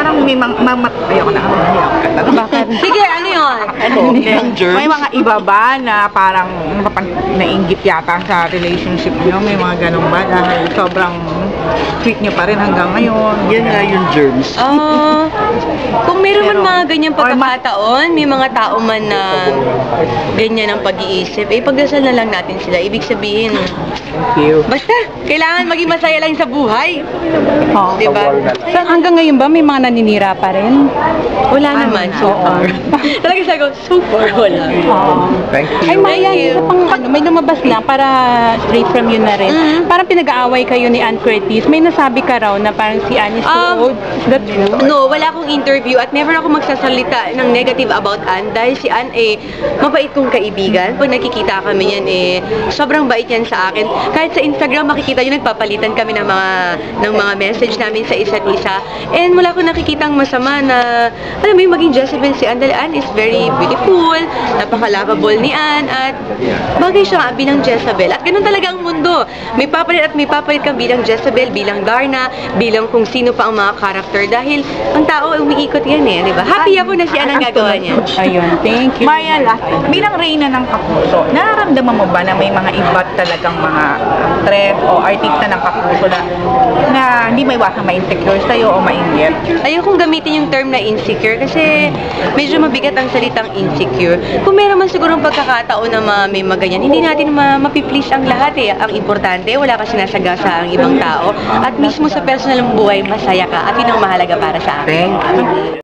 parang may ayoko na. Bakit? Sige, ano yun? May mga iba ba na parang nainggit yata sa relationship niyo? May mga ganun ba? Dahil sobrang sweet niyo pa rin hanggang ngayon. Yan nga yung germs. Kung meron man mga ganyang pagkakataon, may mga tao man na ganyan ang pag-iisip, pagdasal na lang natin sila. Ibig sabihin, basta, kailangan maging masaya lang sa buhay. Diba? So, hanggang ngayon ba may mga naninira pa rin? Wala naman, so far. Talaga sabi ko, so far, wala. Thank Ay, you. Maya, isa pang may lumabas lang para straight from you na rin. Parang pinag-aaway kayo ni Ann Curtis. May nasabi ka raw na parang si Ann is too old. Is that true? No, wala akong interview at never ako magsasalita ng negative about Ann dahil si Ann mabait kong kaibigan. Pag nakikita kami yan sobrang bait yan sa akin. Kahit sa Instagram makikita nyo nagpapalitan kami ng mga message namin sa isa't isa. And wala akong nakikitang masama na alam mo yung maging Jezebel si Ann dahil Ann is very beautiful, napaka-lovable ni Ann at bagay siya nga bilang Jezebel. At ganun talaga ang mundo. May papalit at may papalit ka bilang Jezebel, bilang Darna, bilang kung sino pa ang mga character dahil ang tao umiikot yan diba? Happy ako na si Ann ang gagawa niya. Ayun, thank you. Maya, bilang reyna ng Kapuso, nararamdaman mo ba na may mga iba talagang mga actress o artista ng Kapuso na hindi may iwasang ma-insecure sa'yo o mainggit? Ayokong gamitin yung term na insecure kasi medyo mabigat ang salitang insecure. Kung meron man siguro pagkakataon na may maganyan, hindi natin mapiplease ang lahat Ang importante, wala ka sinasagasa ang ibang tao at mismo sa personal mong buhay, masaya ka at yun ang mahalaga para sa akin. Thank you.